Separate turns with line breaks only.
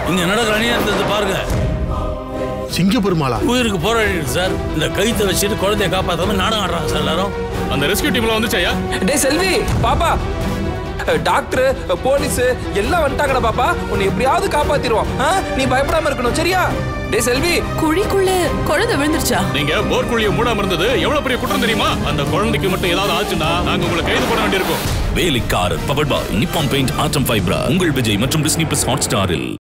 இங்க நடக்கிற அநியாயத்தை பாருங்க.
சிங்க பெருமாளா?
உயிருக்கு போராடி சார். இந்த கைத்தை வச்சுட்டு குழந்தைய காப்பாத்தாம நாடகம் ஆடுறாங்க சார் எல்லாரும்.
அந்த ரெஸ்கியூ டீம்ல வந்துச்சையா?
டேய் செல்வி, பாப்பா, டாக்டர், போலீஸ் எல்லாம் வந்துட்டாங்கடா பாப்பா. உன்னை எப்படியாவது காப்பாத்திடுவோம். நீ பயப்படாம இருக்கணும், சரியா? டேய் செல்வி,
குழிக்குள்ள குழந்தை விழுந்துருச்சா?
நீங்க போர் குழிய மூடாம இருந்தது எவ்வளவு பெரிய குற்றம் தெரியுமா? அந்த குழந்தைக்கு மட்டும் ஏதாவது ஆச்சுன்னா நாங்க உங்களை கைது பண்ண வேண்டியிருக்கும்.
வேலைக்காரர் பவர்ட் பை நிப்பான் பெயிண்ட் ஆட்டம் ஃபைப்ரா உங்கள் விஜய் மற்றும் டிஸ்னி பிளஸ் ஹாட் ஸ்டாரில்.